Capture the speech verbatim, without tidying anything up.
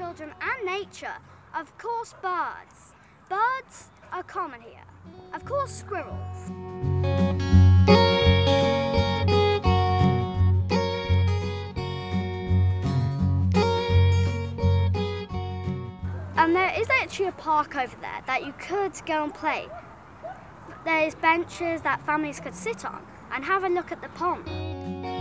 children and nature. Of course, birds. Birds are common here. Of course, squirrels. And there is actually a park over there that you could go and play. There's benches that families could sit on and have a look at the pond.